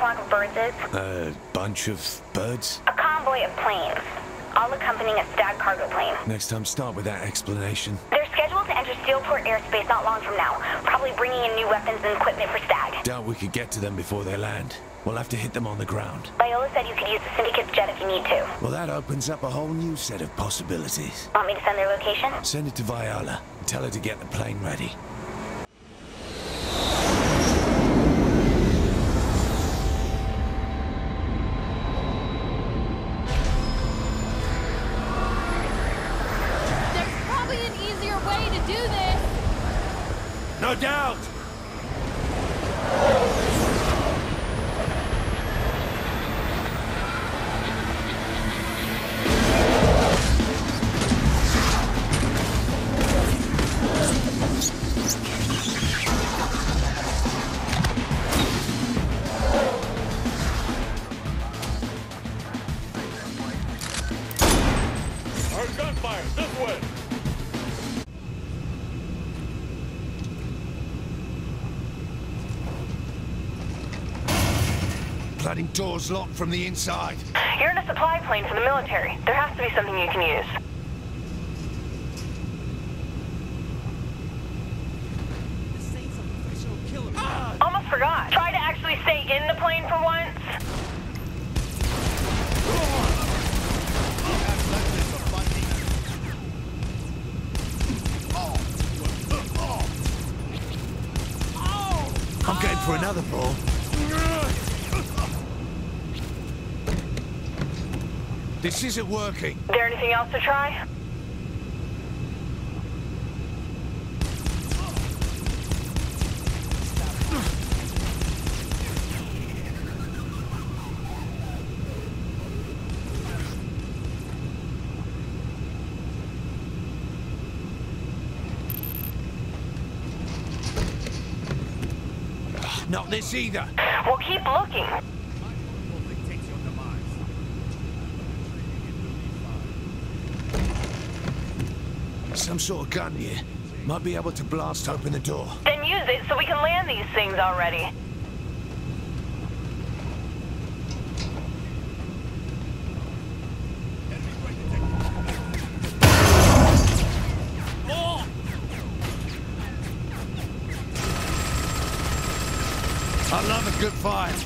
flock of birds is? A bunch of birds? A convoy of planes, all accompanying a Stag cargo plane. Next time, start with that explanation. They're scheduled to enter Steelport airspace not long from now, probably bringing in new weapons and equipment for Stag. Doubt we could get to them before they land. We'll have to hit them on the ground. Viola said you could use the Syndicate's jet if you need to. Well, that opens up a whole new set of possibilities. Want me to send their location? Send it to Viola. Tell her to get the plane ready. There's probably an easier way to do this! No doubt! Gunfire, this way! Bloody door's locked from the inside. You're in a supply plane for the military. There has to be something you can use. Almost forgot. Try to actually stay in the plane for once. I'm going for another ball. This isn't working. Is there anything else to try? Not this either. Well, keep looking. Some sort of gun here. Might be able to blast open the door. Then use it so we can land these things already. I love a good fight.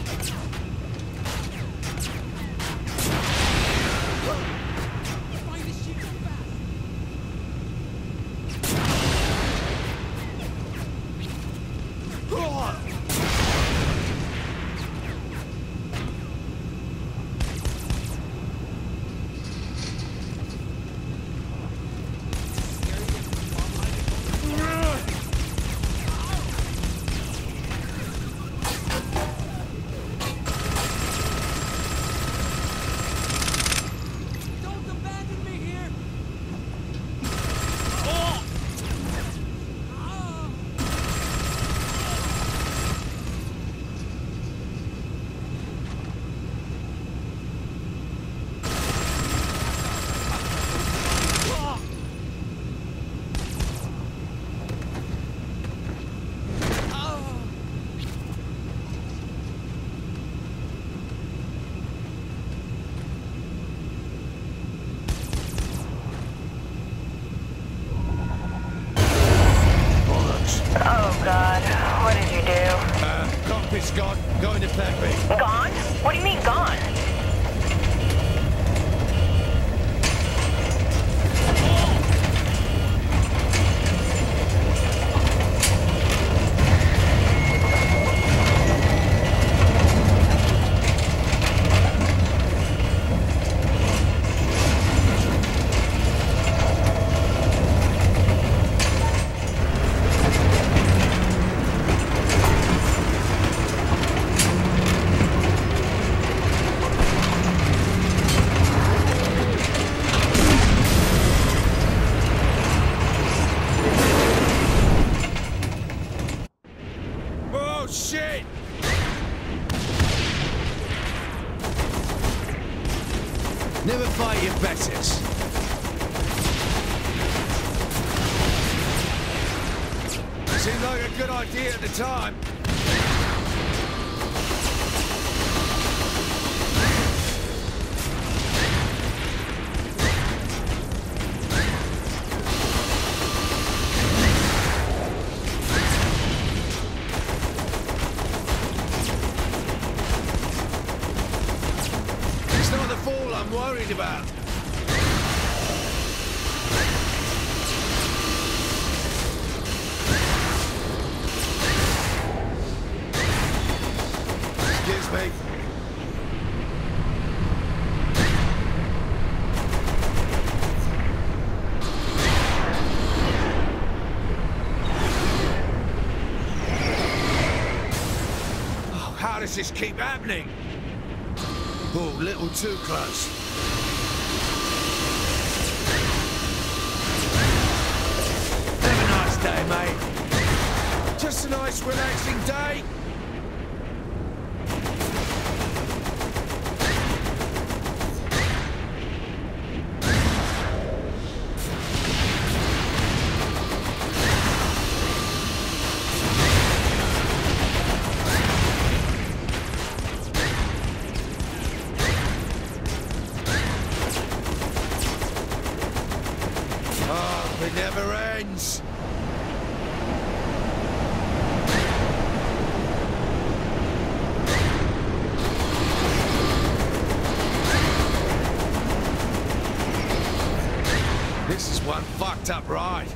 Oh, God. What did you do? Cockpit's gone. Go into plan B. Gone? What do you mean, gone? Shit! Never fight your betters. Seemed like a good idea at the time. does this keep happening? Oh, a little too close. Have a nice day, mate. Just a nice, relaxing day. It never ends. This is one fucked up ride.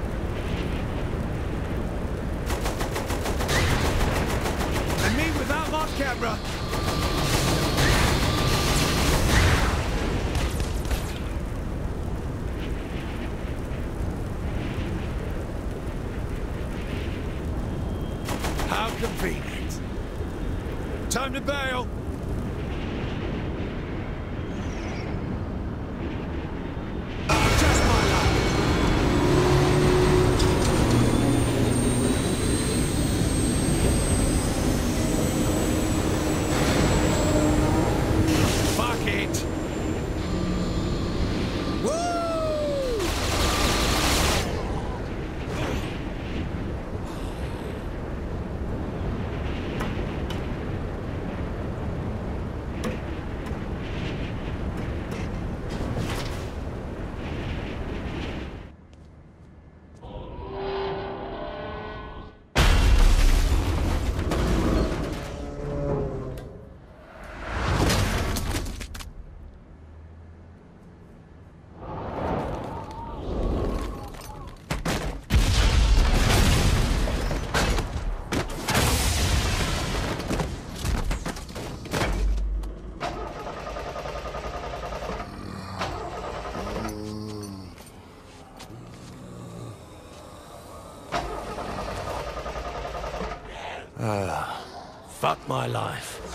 And me without my camera. How convenient. Time to bail. Oh, just my luck. Fuck it. Woo! Fuck my life.